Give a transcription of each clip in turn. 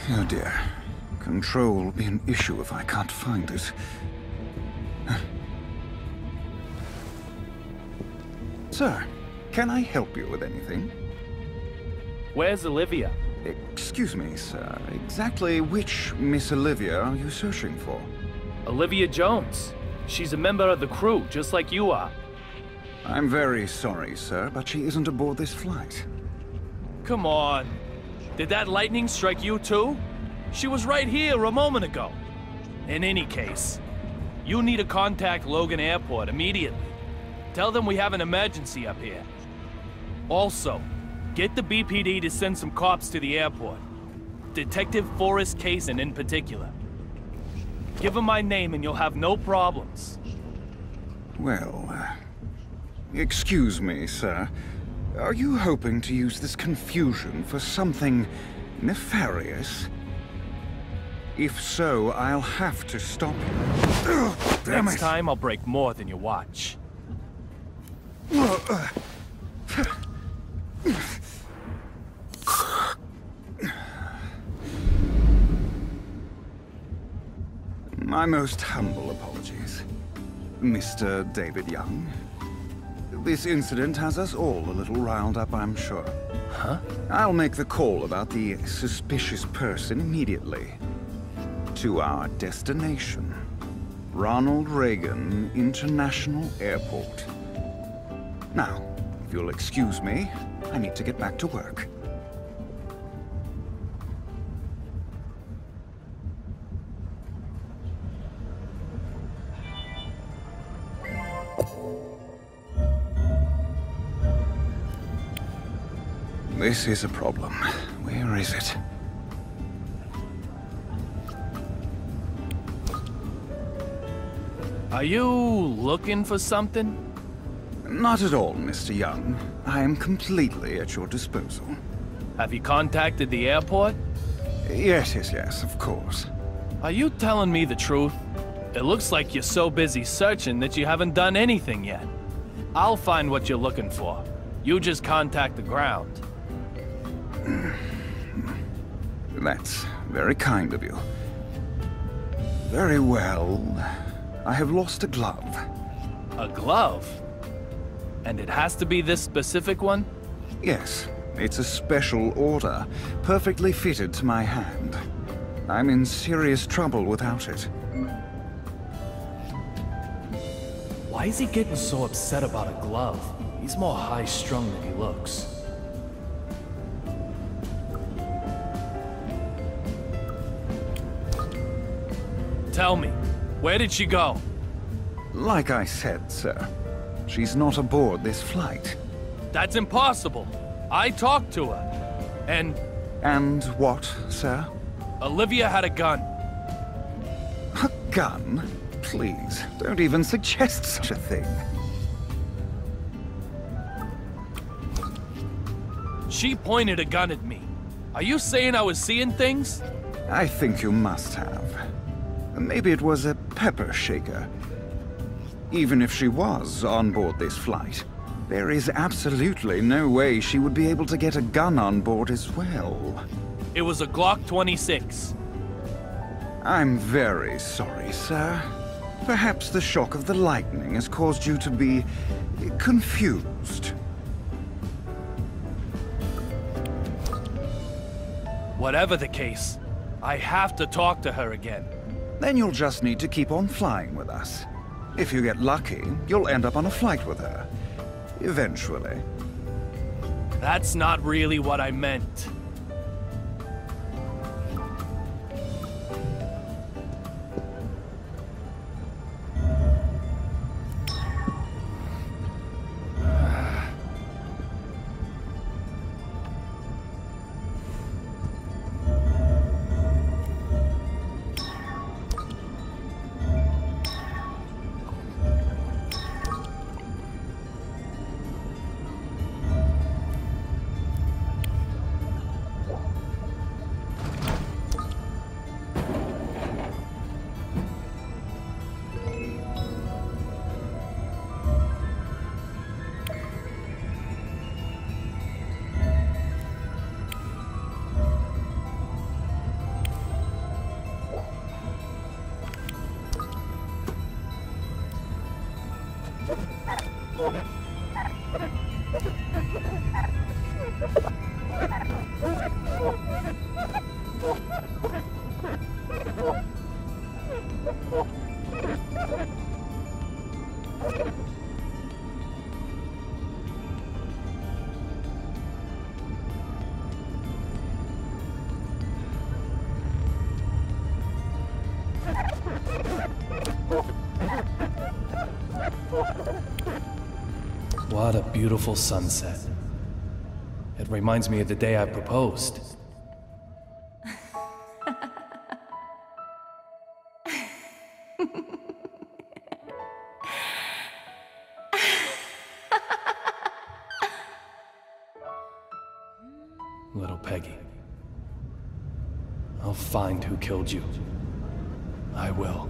Oh dear. Control will be an issue if I can't find it. Sir, can I help you with anything? Where's Olivia? Excuse me, sir. Exactly which Miss Olivia are you searching for? Olivia Jones. She's a member of the crew, just like you are. I'm very sorry, sir, but she isn't aboard this flight. Come on. Did that lightning strike you too? She was right here a moment ago. In any case, you need to contact Logan Airport immediately. Tell them we have an emergency up here. Also, get the BPD to send some cops to the airport. Detective Forrest Kaysen in particular. Give him my name and you'll have no problems. Well, excuse me, sir. Are you hoping to use this confusion for something nefarious? If so, I'll have to stop you. Next time, I'll break more than you watch. My most humble apologies, Mr. David Young. This incident has us all a little riled up, I'm sure. Huh? I'll make the call about the suspicious person immediately. To our destination, Ronald Reagan International Airport. Now, if you'll excuse me, I need to get back to work. This is a problem. Where is it? Are you looking for something? Not at all, Mr. Young. I am completely at your disposal. Have you contacted the airport? Yes, of course. Are you telling me the truth? It looks like you're so busy searching that you haven't done anything yet. I'll find what you're looking for. You just contact the ground. That's very kind of you. Very well. I have lost a glove. A glove? And it has to be this specific one? Yes, it's a special order, perfectly fitted to my hand. I'm in serious trouble without it. Why is he getting so upset about a glove? He's more high-strung than he looks. Tell me, where did she go? Like I said, sir, she's not aboard this flight. That's impossible. I talked to her. And what, sir? Olivia had a gun. A gun? Please, don't even suggest such a thing. She pointed a gun at me. Are you saying I was seeing things? I think you must have. Maybe it was a pepper shaker. Even if she was on board this flight, there is absolutely no way she would be able to get a gun on board as well. It was a Glock 26. I'm very sorry, sir. Perhaps the shock of the lightning has caused you to be confused. Whatever the case, I have to talk to her again. Then you'll just need to keep on flying with us. If you get lucky, you'll end up on a flight with her. Eventually. That's not really what I meant. What a beautiful sunset. It reminds me of the day I proposed. Little Peggy. I'll find who killed you. I will.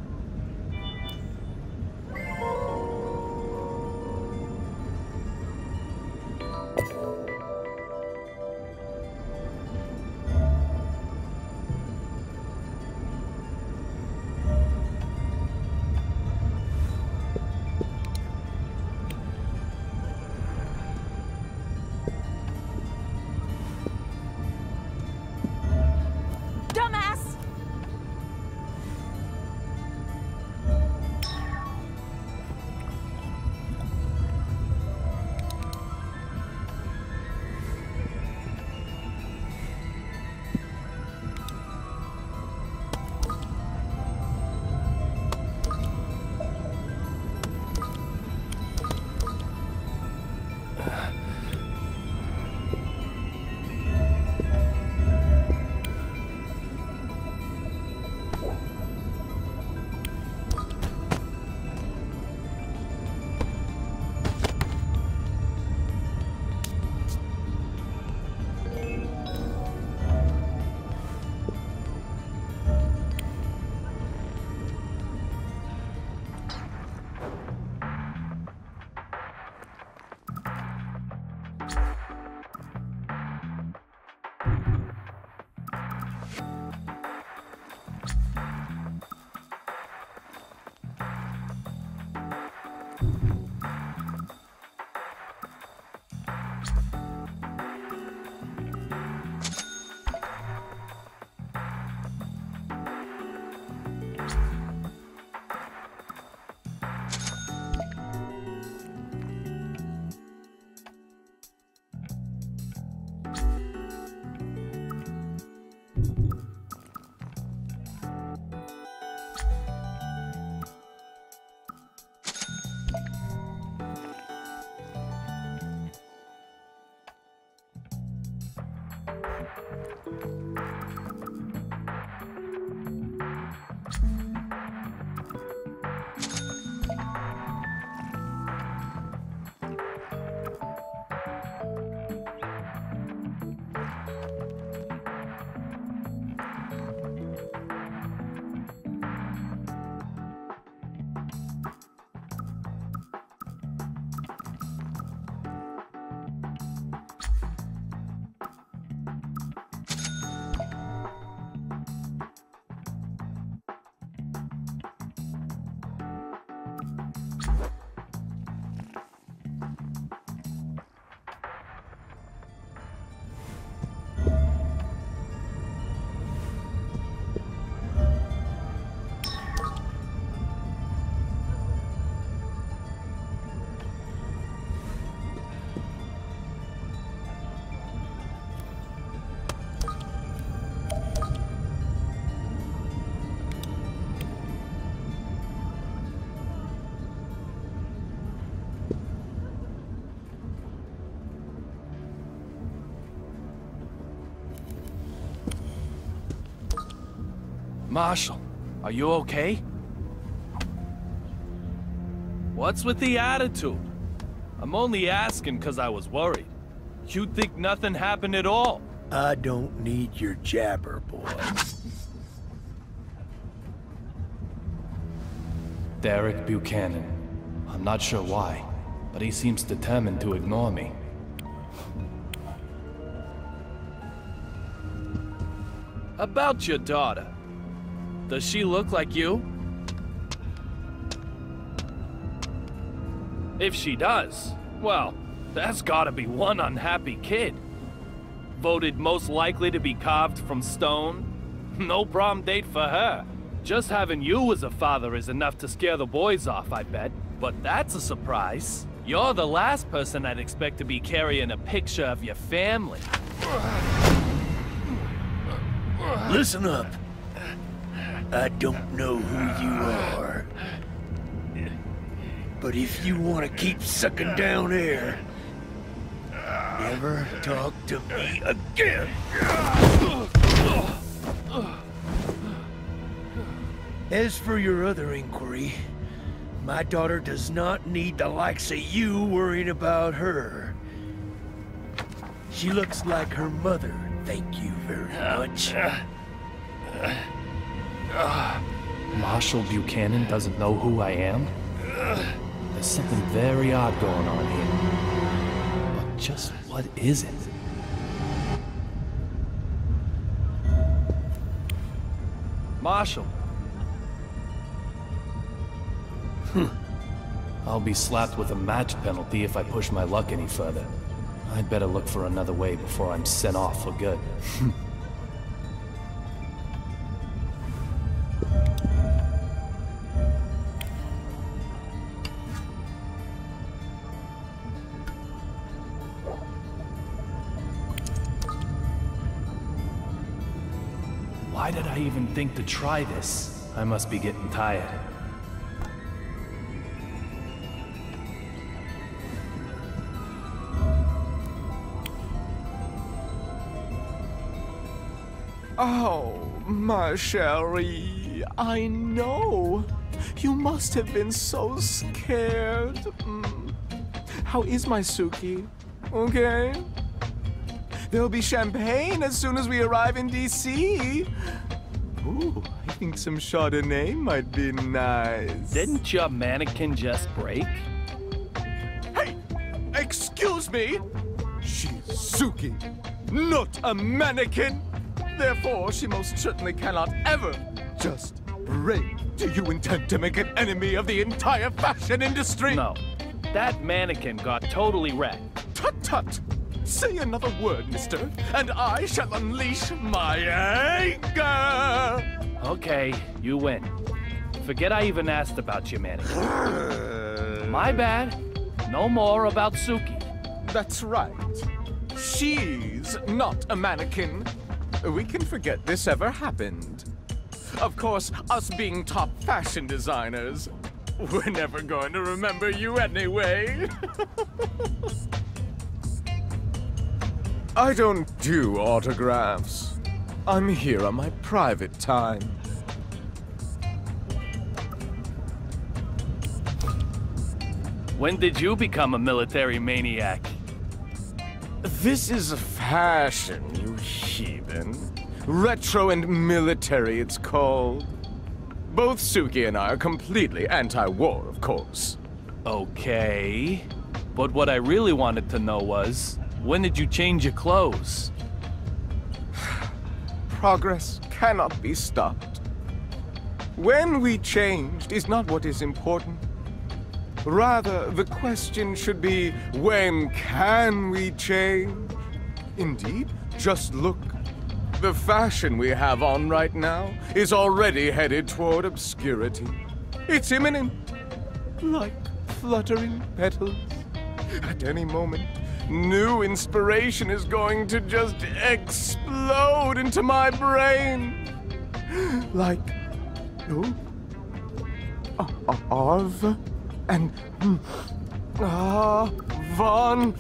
Marshal, are you okay? What's with the attitude? I'm only asking because I was worried. You think nothing happened at all? I don't need your jabber, boy. Derek Buchanan. I'm not sure why, but he seems determined to ignore me. About your daughter. Does she look like you? If she does, well, that's gotta be one unhappy kid. Voted most likely to be carved from stone? No prom date for her. Just having you as a father is enough to scare the boys off, I bet. But that's a surprise. You're the last person I'd expect to be carrying a picture of your family. Listen up. I don't know who you are. But if you want to keep sucking down air, never talk to me again. As for your other inquiry, my daughter does not need the likes of you worrying about her. She looks like her mother, thank you very much. Marshal Buchanan doesn't know who I am? There's something very odd going on here. But just what is it? Marshal. I'll be slapped with a match penalty if I push my luck any further. I'd better look for another way before I'm sent off for good. Why did I even think to try this? I must be getting tired. Oh, ma chérie, I know. You must have been so scared. How is my Suki? Okay? There'll be champagne as soon as we arrive in D.C. Ooh, I think some Chardonnay might be nice. Didn't your mannequin just break? Hey! Excuse me! She's Suki, not a mannequin! Therefore, she most certainly cannot ever just break. Do you intend to make an enemy of the entire fashion industry? No. That mannequin got totally wrecked. Tut-tut! Say another word, mister, and I shall unleash my anger! Okay, you win. Forget I even asked about your mannequin. My bad. No more about Suki. That's right. She's not a mannequin. We can forget this ever happened. Of course, us being top fashion designers, we're never going to remember you anyway. I don't do autographs. I'm here on my private time. When did you become a military maniac? This is fashion, you heathen. Retro and military, it's called. Both Suki and I are completely anti-war, of course. Okay. But what I really wanted to know was, when did you change your clothes? Progress cannot be stopped. When we changed is not what is important. Rather, the question should be, when can we change? Indeed, just look. The fashion we have on right now is already headed toward obscurity. It's imminent, like fluttering petals. At any moment, new inspiration is going to just explode into my brain. Like, Arv and Von.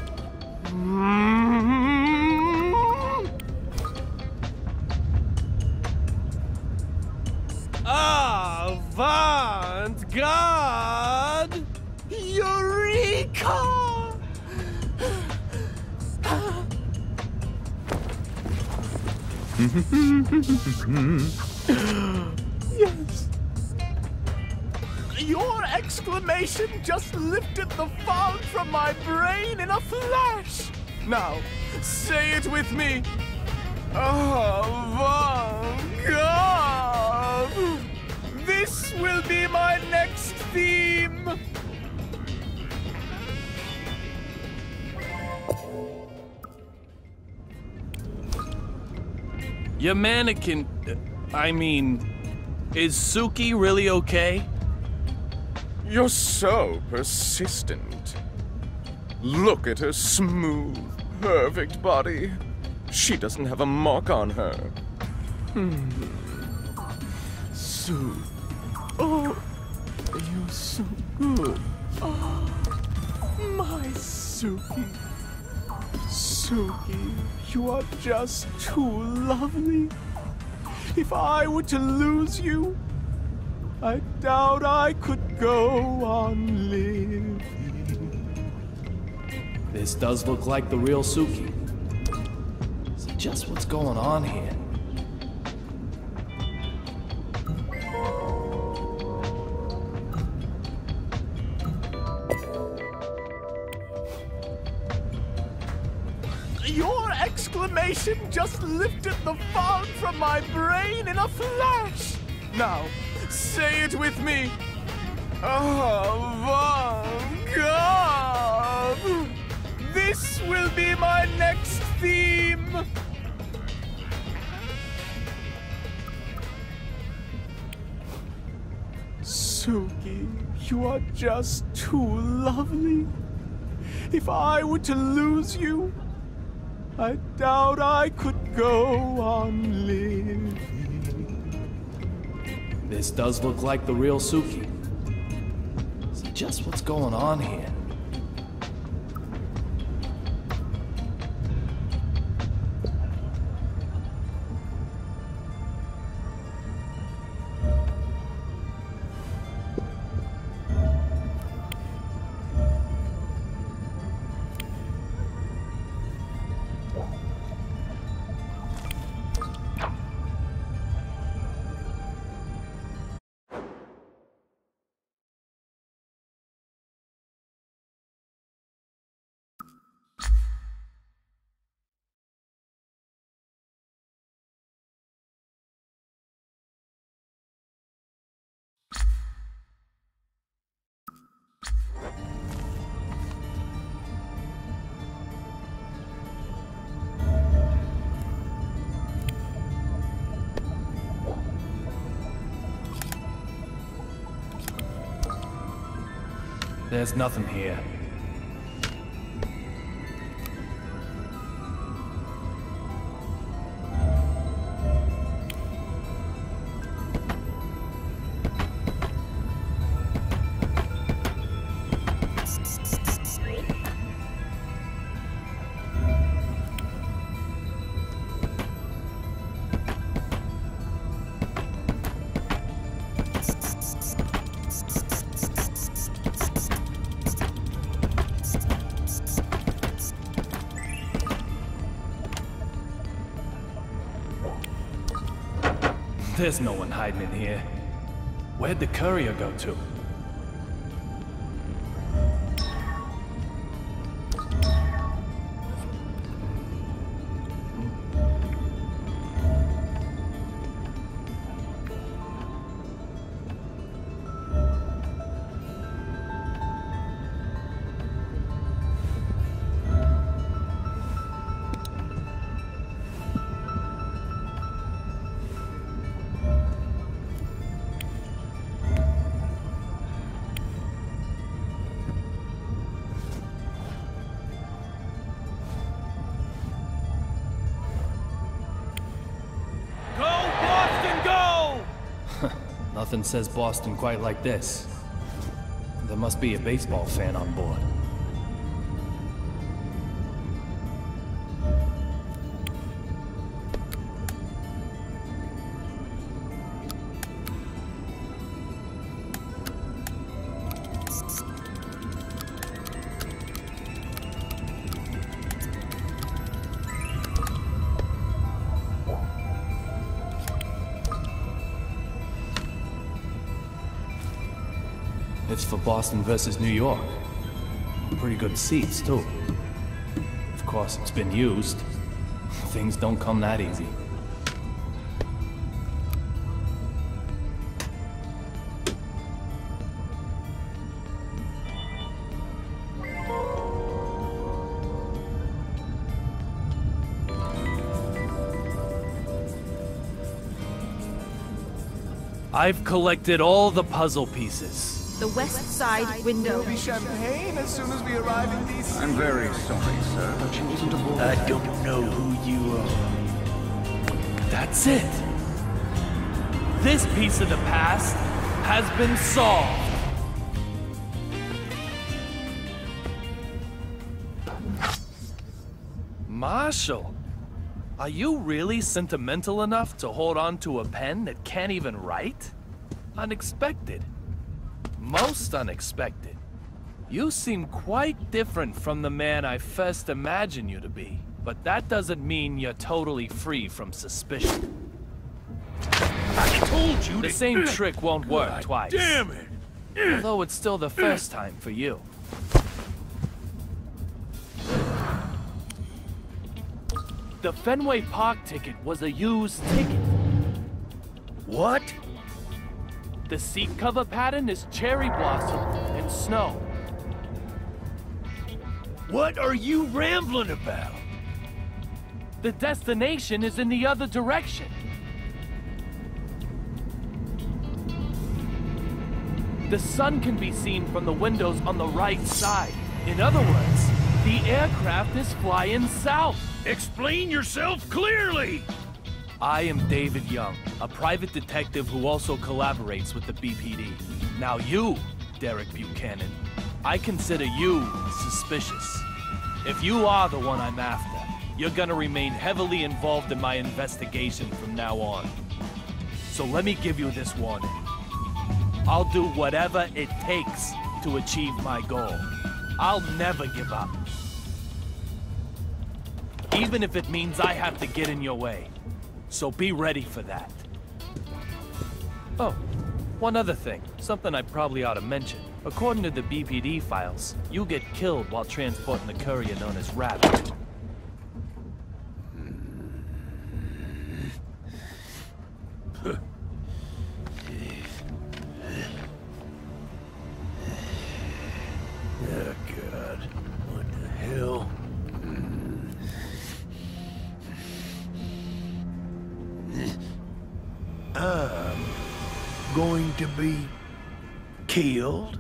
Avant-garde! Eureka! Yes. Your exclamation just lifted the fog from my brain in a flash. Now, say it with me. Avant-garde! This will be my next theme. Your mannequin... I mean... Is Suki really okay? You're so persistent. Look at her smooth, perfect body. She doesn't have a mark on her. Sue. Oh, you're so good. Oh, my Suki. Suki, you are just too lovely. If I were to lose you, I doubt I could go on living. This does look like the real Suki. So just what's going on here? Your exclamation just lifted the fog from my brain in a flash. Now, say it with me. Avant-garde! This will be my next theme. Suki, you are just too lovely. If I were to lose you, I doubt I could go on living. This does look like the real Suki. So just what's going on here? There's nothing here. There's no one hiding in here. Where'd the courier go to? Nothing says Boston quite like this. There must be a baseball fan on board. It's for Boston versus New York. Pretty good seats, too. Of course, it's been used. Things don't come that easy. I've collected all the puzzle pieces. The west side window. There'll be champagne as soon as we arrive in DC. I'm very sorry, sir, but she wasn't aboard. I don't know who you are. That's it. This piece of the past has been solved. Marshall, are you really sentimental enough to hold on to a pen that can't even write? Unexpected. Most unexpected. You seem quite different from the man I first imagined you to be. But that doesn't mean you're totally free from suspicion. I told you The same trick won't work twice. Damn it! Although it's still the first time for you. The Fenway Park ticket was a used ticket. What? The seat cover pattern is cherry blossom and snow. What are you rambling about? The destination is in the other direction. The sun can be seen from the windows on the right side. In other words, the aircraft is flying south. Explain yourself clearly! I am David Young, a private detective who also collaborates with the BPD. Now you, Derek Buchanan, I consider you suspicious. If you are the one I'm after, you're gonna remain heavily involved in my investigation from now on. So let me give you this warning. I'll do whatever it takes to achieve my goal. I'll never give up. Even if it means I have to get in your way. So be ready for that. Oh, one other thing. Something I probably ought to mention. According to the BPD files, you get killed while transporting the courier known as Rabbit. Oh, God. What the hell? I'm going to be killed?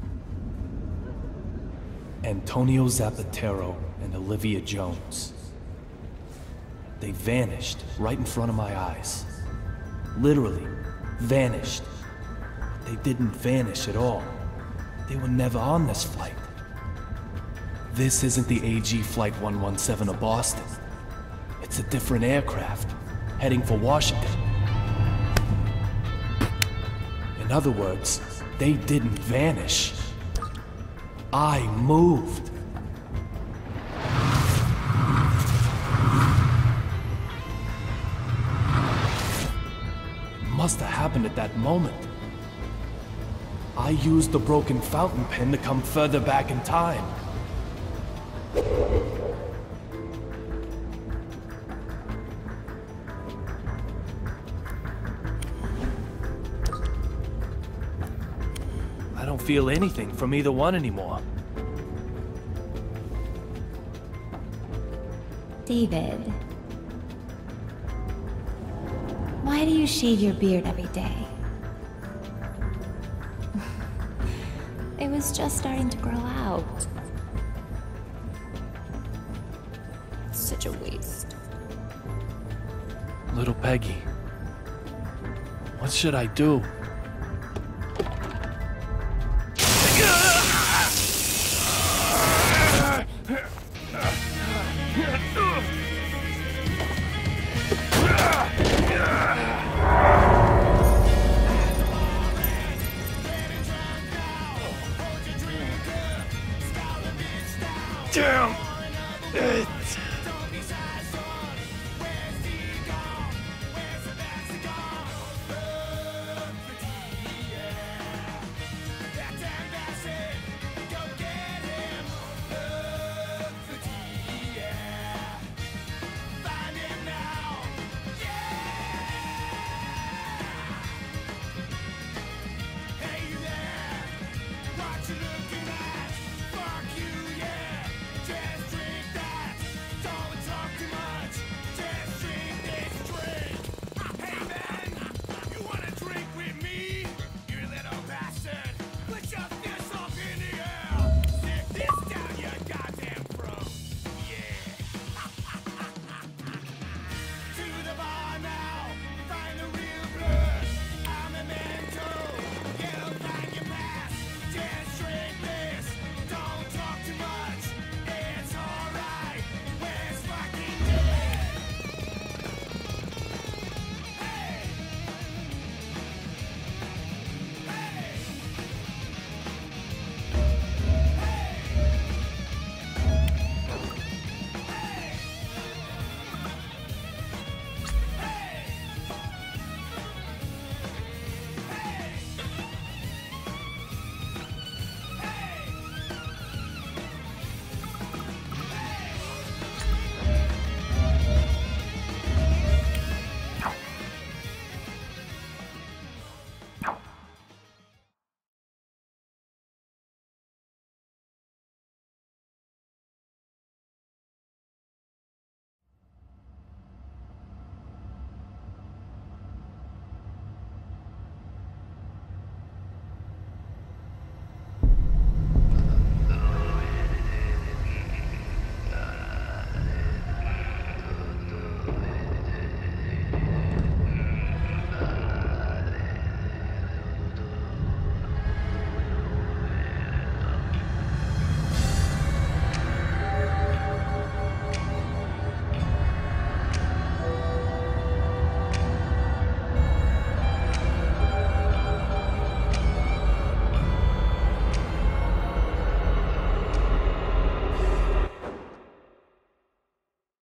Antonio Zapatero and Olivia Jones. They vanished right in front of my eyes. Literally, vanished. They didn't vanish at all. They were never on this flight. This isn't the AG Flight 117 of Boston. It's a different aircraft, heading for Washington. In other words, they didn't vanish. I moved. It must have happened at that moment. I used the broken fountain pen to come further back in time. I don't feel anything from either one anymore. David, why do you shave your beard every day? It was just starting to grow out. It's such a waste. Little Peggy, what should I do? Damn it!